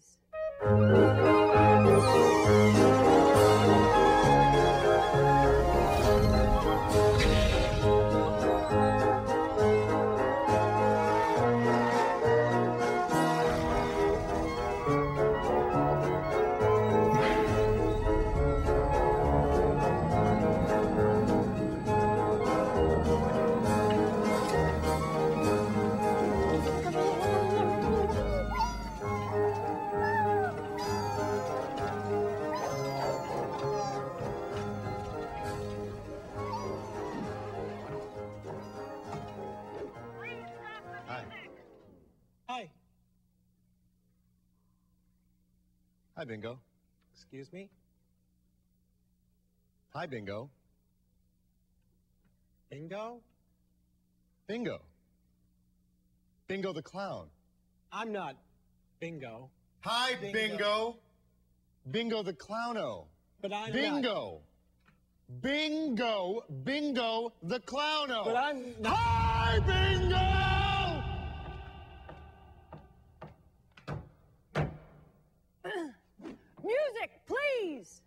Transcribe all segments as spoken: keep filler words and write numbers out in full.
please. Hi, Bingo. Excuse me? Hi, Bingo. Bingo? Bingo. Bingo the clown. I'm not Bingo. Hi, Bingo. Bingo. Bingo the Clowno. But I'm Bingo. Not. Bingo. Bingo the Clowno. But I'm not. Hi, Bingo! Music, please!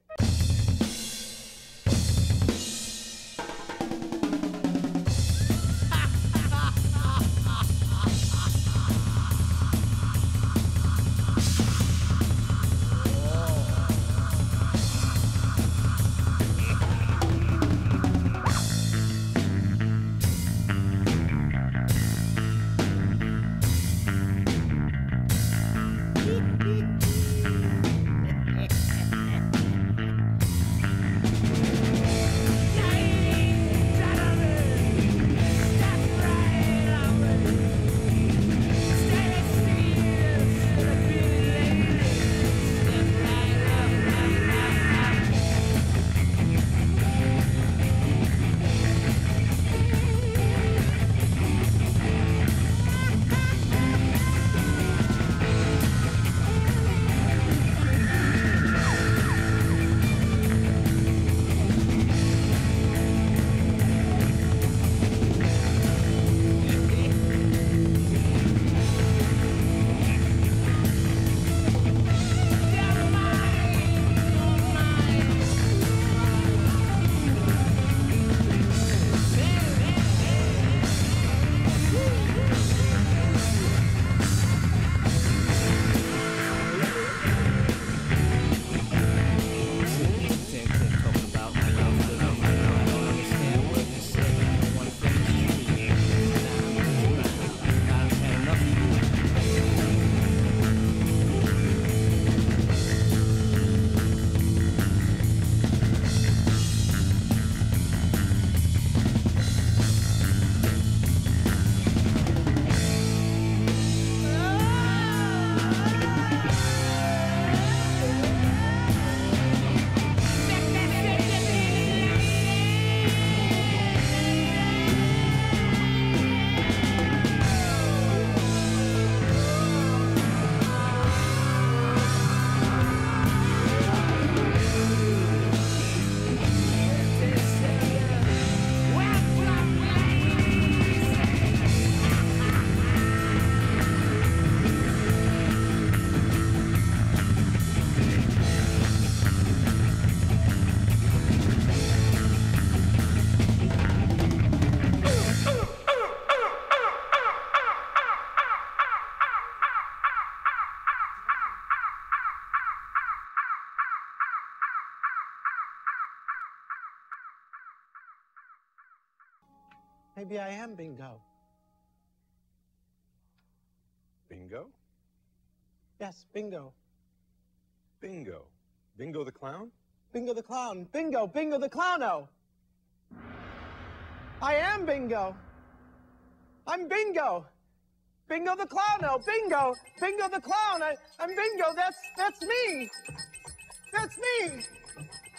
Maybe I am Bingo. Bingo? Yes, Bingo. Bingo. Bingo the clown? Bingo the clown. Bingo, Bingo the Clowno. I am Bingo. I'm Bingo. Bingo the Clowno. Bingo. Bingo the clown. I, I'm Bingo. That's, that's me. That's me.